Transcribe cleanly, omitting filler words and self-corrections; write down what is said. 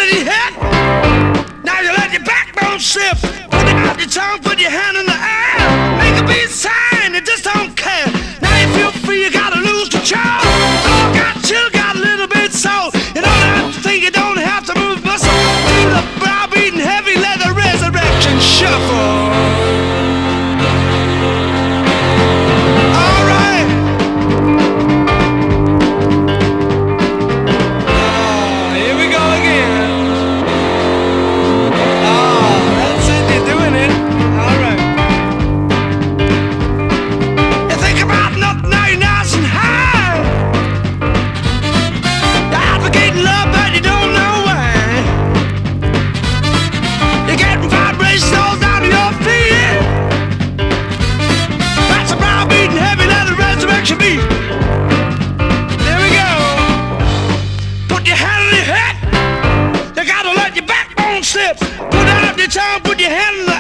on your head. Now you let your backbone slip. Put it out your tongue, put your hand in the air. Make a beat sign, you just don't care. Now you feel free, you gotta lose control. Oh, got chill, got a little bit soul. You don't have to think, you don't have to move muscle. Do the brow-beating, heavy leather resurrection shuffle. Beat. There we go. Put your hand on your head. You gotta let your backbone slip. Put out your tongue, put your hand in the